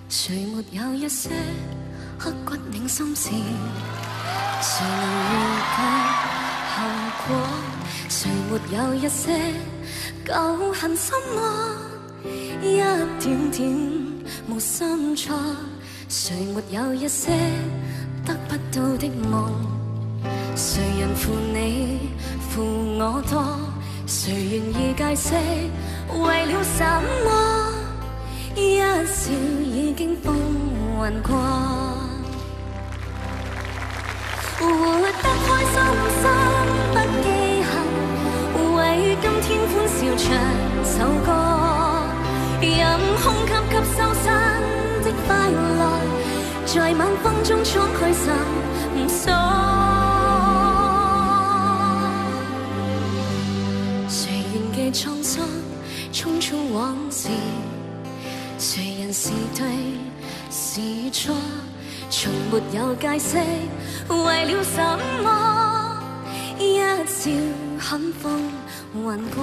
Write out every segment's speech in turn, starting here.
谁没有一些刻骨铭心事？谁能预计后果？谁没有一些旧恨心魔？一点点无心错。谁没有一些得不到的梦？谁人负你负我多？谁愿意解释为了什么？一笑已经风云过。活得开心心不记恨，为今天欢笑唱首歌，任空吸吸收新的快乐，在晚风中敞开心锁。谁愿记沧桑，匆匆往事？谁人是对是错？从没有解释为了什么？一笑很风云过。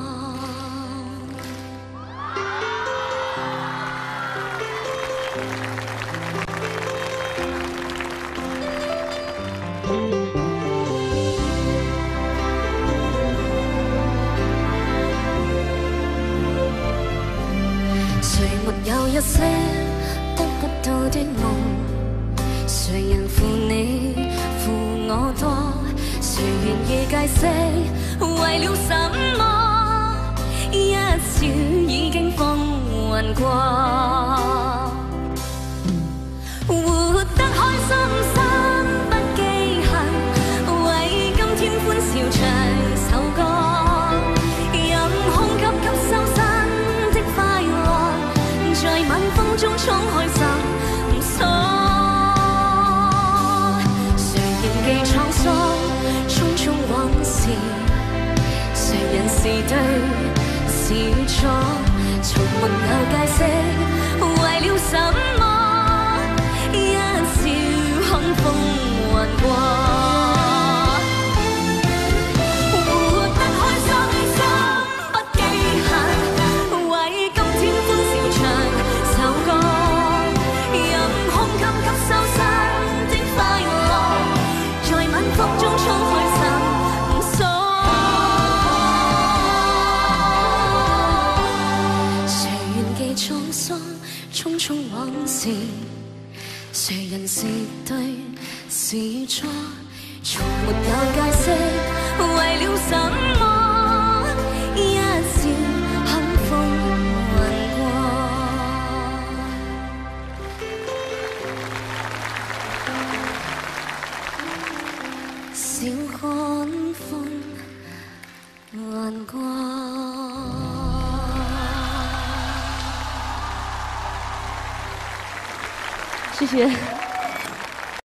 谁没有一些得不到的梦？谁人负你负我多？谁愿意解释为了什么？一笑已经风云过。活得开心心不记恨，为今天欢笑唱首歌，任空吸吸收新的快乐，在晚风中敞开心锁。谁仍记沧桑，匆匆往事？谁人是对是错？从没有解释为了什么？一笑很风云过。活得开心心不记恨，为今天欢笑唱首歌，任空吸吸收新的快乐，在晚风中敞开心锁。谁愿记沧桑，匆匆往事？谁人是对是错？从没有解释为了什么？一笑很风云过。笑看风云过。 谢谢。